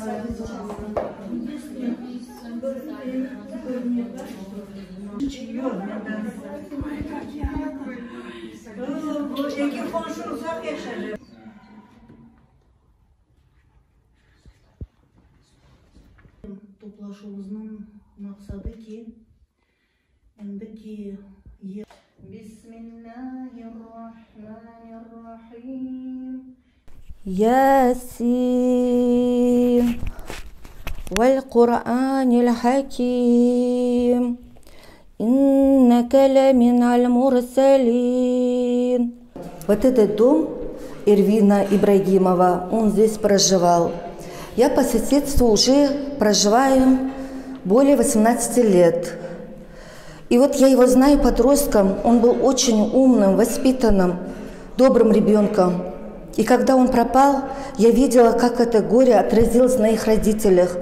Toplashuvuzun maqsadi ki, Bismillahirrahmanirrahim. Yasin wal Qur'anil Hakim. Innaka ламинал мурсалин. Вот этот дом Эрвина Ибрагимова, он здесь проживал. Я по соседству уже проживаю более 18 лет. И вот я его знаю подростком, он был очень умным, воспитанным, добрым ребенком. И когда он пропал, я видела, как это горе отразилось на их родителях.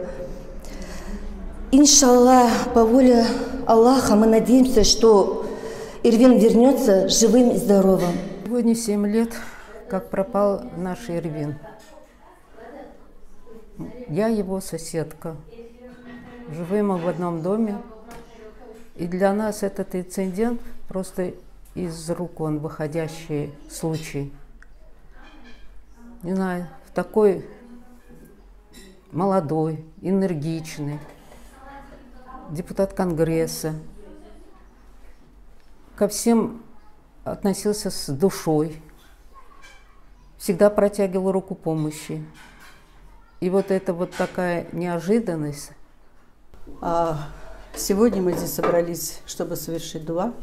Иншаллах, по воле Аллаха, мы надеемся, что Эрвин вернется живым и здоровым. Сегодня 7 лет, как пропал наш Эрвин. Я его соседка. Живем мы в одном доме. И для нас этот инцидент просто из рук вон выходящий случай. Не знаю, такой молодой, энергичный депутат Конгресса. Ко всем относился с душой. Всегда протягивал руку помощи. И вот это вот такая неожиданность. Сегодня мы здесь собрались, чтобы совершить дуа.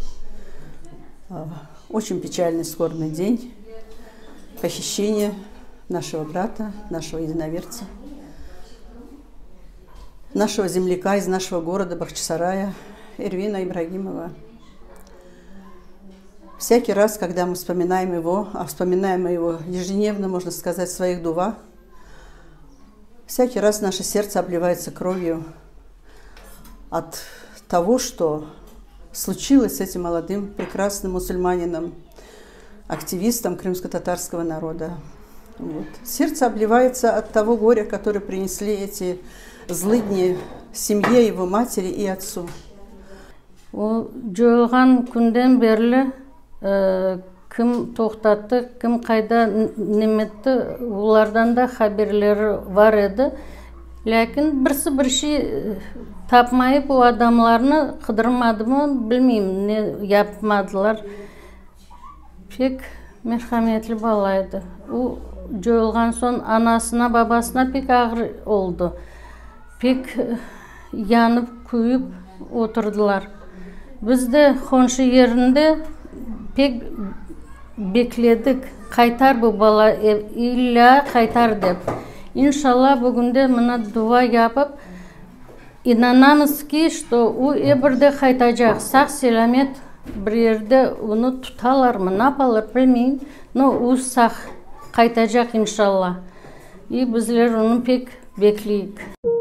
Очень печальный, скорбный день похищения нашего брата, нашего единоверца, нашего земляка из нашего города Бахчисарая, Эрвина Ибрагимова. Всякий раз, когда мы вспоминаем его, а вспоминаем мы его ежедневно, можно сказать, в своих дуа, всякий раз наше сердце обливается кровью от того, что случилось с этим молодым, прекрасным мусульманином, активистом крымско-татарского народа. Вот. Сердце обливается от того горя, которое принесли эти злыдни семье, его матери и отцу. Кім тоқтатты, кім қайда неметті, олардан да хаберлері бар еді. Ләкин бірсі тапмай бұл адамларны қыдырмады ма, білмеймін, не yapmadılar. Пек мерхаметлі бала еді. Ол жойылған соң анасына, бабасына пек ağır oldu. Пек янып, күйіп отырдылар. Бізді қоншы yerінде pek bekledik, kaytar bu bala, illa kaytar деп. İnşallah bugün de buna dua yapıp, inanamız ki, что o ebirde kaytacak, sağ selamet bir yerde onu tutalar mı, ne yaparlar bilmeyim, но o sağ kaytacak inşallah. И bizler onu pek bekleyik.